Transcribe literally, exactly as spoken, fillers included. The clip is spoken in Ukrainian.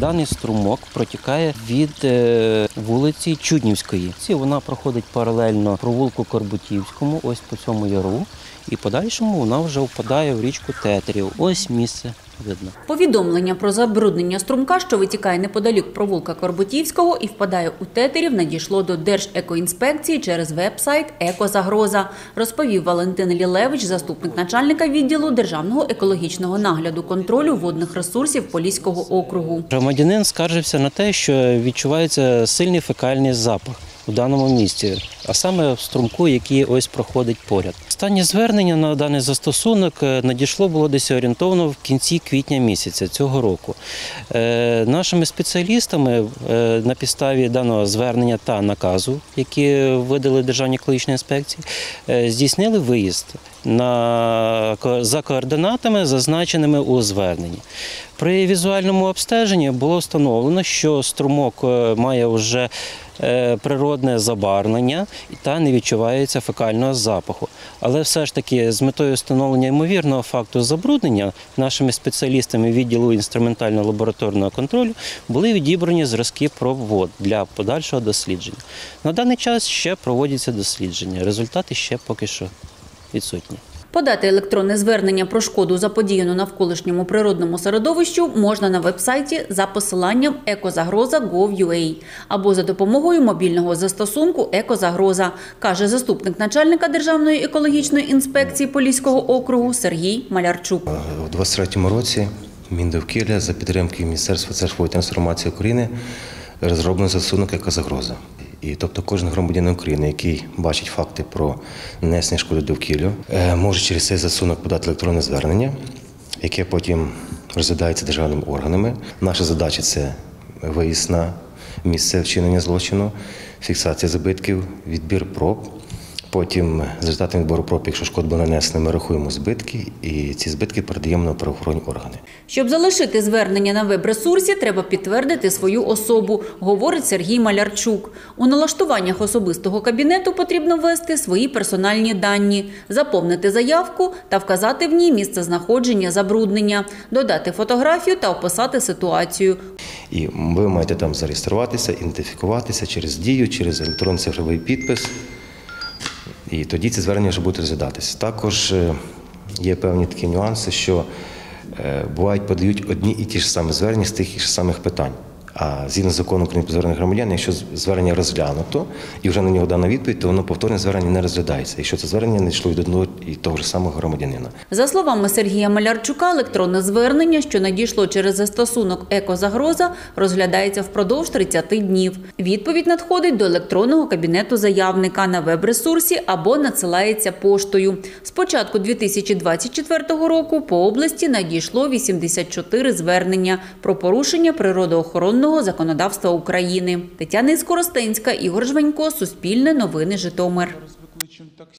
Даний струмок протікає від вулиці Чуднівської. Вона проходить паралельно провулку Корбутівському, ось по цьому яру. І подальшому вона вже впадає в річку Тетерів. Ось місце видно. Повідомлення про забруднення струмка, що витікає неподалік провулка Корбутівського і впадає у Тетерів, надійшло до Держекоінспекції через веб-сайт «Екозагроза», розповів Валентин Лілевич, заступник начальника відділу Державного екологічного нагляду контролю водних ресурсів Поліського округу. Громадянин скаржився на те, що відчувається сильний фекальний запах у даному місці, а саме в струмку, який ось проходить поряд. Останнє звернення на даний застосунок надійшло було десь орієнтовно в кінці квітня місяця цього року. Е, нашими спеціалістами е, на підставі даного звернення та наказу, які видали Державні екологічні інспекції, е, здійснили виїзд на, за координатами, зазначеними у зверненні. При візуальному обстеженні було встановлено, що струмок має вже природне забарвлення та не відчувається фекального запаху. Але все ж таки з метою встановлення ймовірного факту забруднення нашими спеціалістами відділу інструментально-лабораторного контролю були відібрані зразки проб вод для подальшого дослідження. На даний час ще проводяться дослідження, результати ще поки що відсутні. Подати електронне звернення про шкоду, заподіяну навколишньому природному середовищу, можна на веб-сайті за посиланням екозагроза крапка гов крапка ю а або за допомогою мобільного застосунку «Екозагроза», каже заступник начальника Державної екологічної інспекції Поліського округу Сергій Малярчук. У двадцять третьому році Міндовкілля за підтримки Міністерства цифрової трансформації України розроблено застосунок «Екозагроза». І тобто кожен громадянин України, який бачить факти про нанесення шкоди довкіллю, може через цей застосунок подати електронне звернення, яке потім розглядається державними органами. Наша задача – це виїзд на місце вчинення злочину, фіксація збитків, відбір проб. Потім з результатом відбору проб, якщо шкода була нанесена, ми рахуємо збитки і ці збитки передаємо на правоохоронні органи. Щоб залишити звернення на веб-ресурсі, треба підтвердити свою особу, говорить Сергій Малярчук. У налаштуваннях особистого кабінету потрібно ввести свої персональні дані, заповнити заявку та вказати в ній місце знаходження забруднення, додати фотографію та описати ситуацію. І ви маєте там зареєструватися, ідентифікуватися через дію, через електронний цифровий підпис. І тоді ці звернення вже будуть розглядатися. Також є певні такі нюанси, що бувають, подають одні і ті ж самі звернення з тих і ж самих питань. А згідно з законом України про звернення громадян, якщо звернення розглянуто і вже на нього дана відповідь, то воно повторне звернення не розглядається, якщо це звернення не йшло від одного і того ж самого громадянина. За словами Сергія Малярчука, електронне звернення, що надійшло через застосунок «Екозагроза», розглядається впродовж тридцяти днів. Відповідь надходить до електронного кабінету заявника на веб-ресурсі або надсилається поштою. З початку дві тисячі двадцять четвертого року по області надійшло вісімдесят чотири звернення про порушення природоохоронного законодавства України. Тетяна Іскоростенська, Ігор Жванько, Суспільне новини, Житомир.